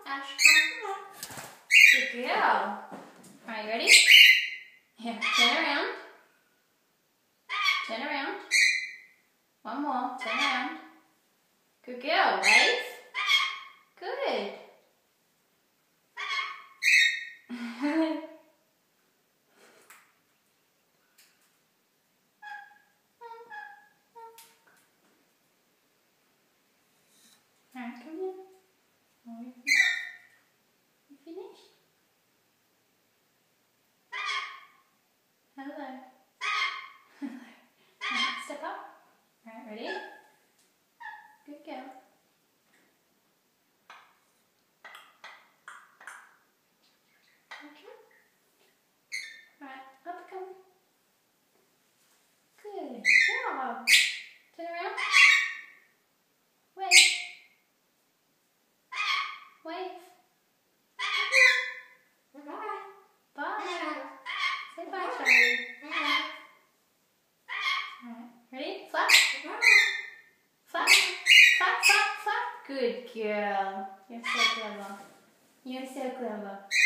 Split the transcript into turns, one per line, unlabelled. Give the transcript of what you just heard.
Ash, come. Good girl. Are you ready? Here, turn around. Turn around. One more. Turn around. Good girl. Wave. Good. Alright, come here. Oh, you finished? Hello. Hello. Alright, step up. Alright, ready? Good girl. Okay. Alright, up come. Good job. Turn around. Wave. Wave. Bye. Say bye, Charlie. Alright, ready? Flap. Flap. Flap, flap, flap. Good girl. You're so clever. You're so clever.